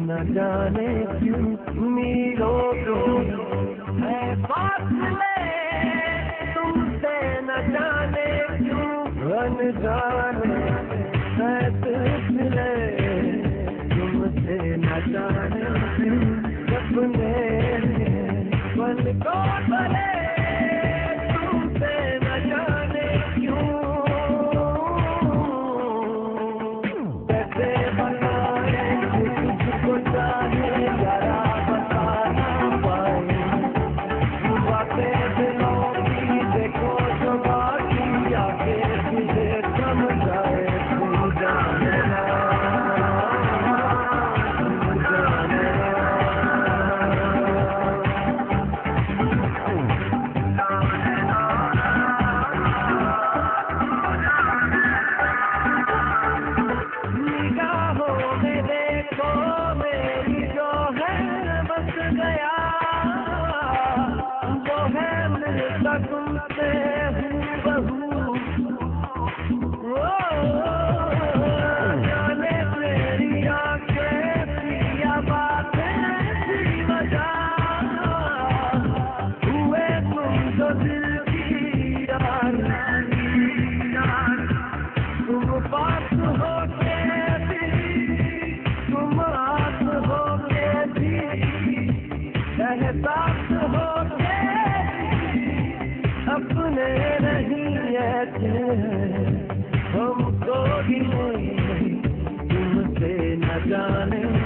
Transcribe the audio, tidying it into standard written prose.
न जाने क्यों मीलों दूर है फासले तुमसे न जाने क्यों अनजाने है सिलसिले तुमसे न जाने क्यों सपने पलकों तले तुमसे न जाने क्यों कैसे बताए तुझको चाहे जरा बता ना पाए बातें दिलों की देखो जो बाकी आके तुझे समझाए तू जाने ना तुमसे हूबहू जाने तेरी आंखें पिया बातें तेरी वजह हुए तुम जो दिल की यार तुम पास हो के भी तुम आस हो के भी एहसास हो के अपने नहीं ऐसे हमको ही नहीं तुमसे न जाने